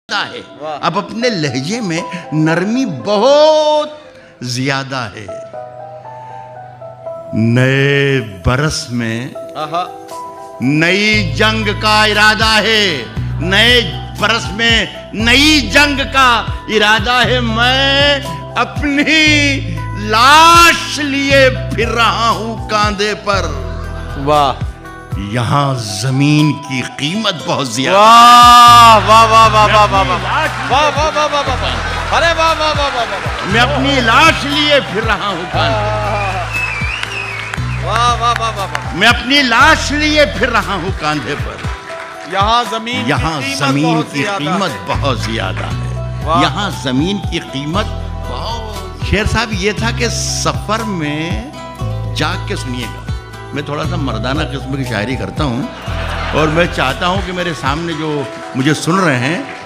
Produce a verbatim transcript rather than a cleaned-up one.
है। अब अपने लहजे में नरमी बहुत ज्यादा है। नए बरस में नई जंग का इरादा है, नए बरस में नई जंग का इरादा है। मैं अपनी लाश लिए फिर रहा हूं कांधे पर। वाह, यहाँ जमीन की कीमत बहुत ज्यादा। वाह वाह वाह वाह वाह वाह वाह वाह वाह वाह वाह, अरे वाह वाह वाह वाह वाह, मैं अपनी लाश लिए फिर रहा हूँ कांधे। वाह वाह वाह वाह, मैं अपनी लाश लिए फिर रहा हूँ कांधे पर। यहाँ जमीन यहाँ जमीन की कीमत बहुत ज्यादा है। यहाँ जमीन की कीमत बहुत। शेर साहब ये था कि सफर में जाग के सुनिएगा। मैं थोड़ा सा मर्दाना किस्म की शायरी करता हूँ और मैं चाहता हूँ कि मेरे सामने जो मुझे सुन रहे हैं